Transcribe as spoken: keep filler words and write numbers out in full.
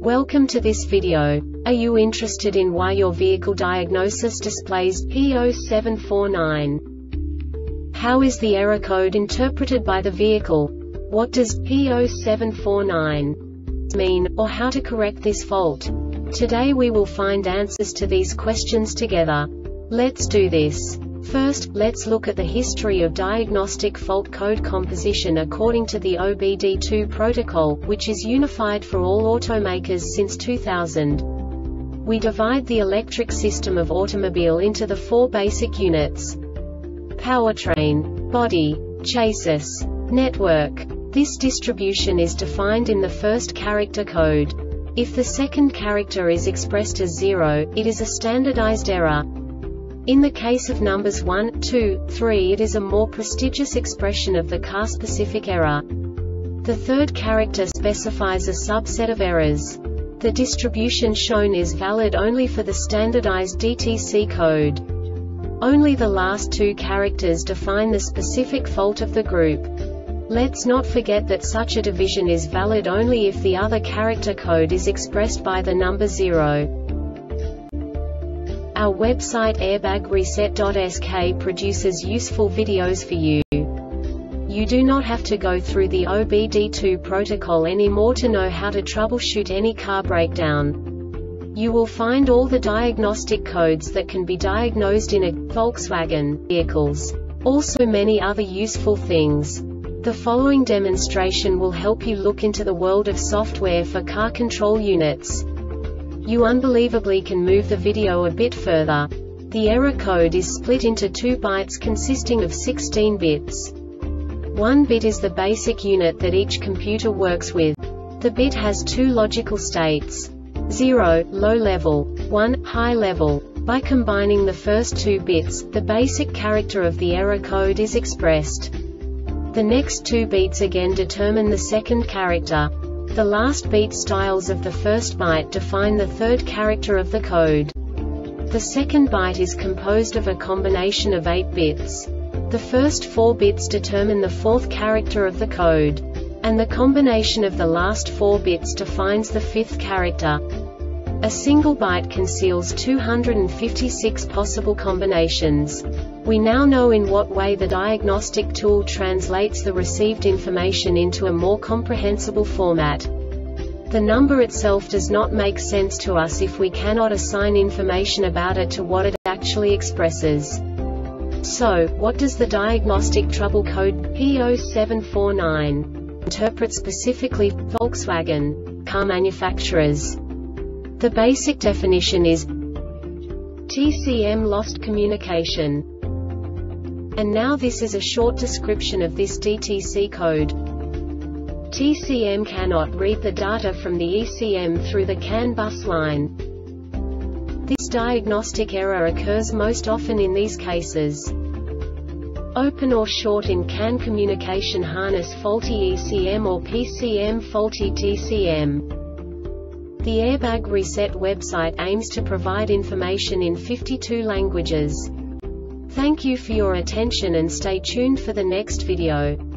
Welcome to this video. Are you interested in why your vehicle diagnosis displays P zero seven four nine? How is the error code interpreted by the vehicle? What does P zero seven four nine mean, or how to correct this fault? Today we will find answers to these questions together. Let's do this. First, let's look at the history of diagnostic fault code composition according to the O B D two protocol, which is unified for all automakers since two thousand. We divide the electric system of automobile into the four basic units: powertrain, body, chassis, network. This distribution is defined in the first character code. If the second character is expressed as zero, it is a standardized error. In the case of numbers one, two, three, it is a more prestigious expression of the car-specific error. The third character specifies a subset of errors. The distribution shown is valid only for the standardized D T C code. Only the last two characters define the specific fault of the group. Let's not forget that such a division is valid only if the other character code is expressed by the number zero. Our website airbag reset dot S K produces useful videos for you. You do not have to go through the O B D two protocol anymore to know how to troubleshoot any car breakdown. You will find all the diagnostic codes that can be diagnosed in a Volkswagen vehicles. Also many other useful things. The following demonstration will help you look into the world of software for car control units. You unbelievably can move the video a bit further. The error code is split into two bytes consisting of sixteen bits. One bit is the basic unit that each computer works with. The bit has two logical states: zero, low level, one, high level. By combining the first two bits, the basic character of the error code is expressed. The next two beats again determine the second character. The last beat styles of the first byte define the third character of the code. The second byte is composed of a combination of eight bits. The first four bits determine the fourth character of the code. And the combination of the last four bits defines the fifth character. A single byte conceals two hundred fifty-six possible combinations. We now know in what way the diagnostic tool translates the received information into a more comprehensible format. The number itself does not make sense to us if we cannot assign information about it to what it actually expresses. So, what does the diagnostic trouble code P zero seven four nine interpret specifically for Volkswagen car manufacturers? The basic definition is T C M lost communication. And now this is a short description of this D T C code. T C M cannot read the data from the E C M through the C A N bus line. This diagnostic error occurs most often in these cases: open or short in C A N communication harness, faulty E C M or P C M, faulty T C M. The Airbag Reset website aims to provide information in fifty-two languages. Thank you for your attention and stay tuned for the next video.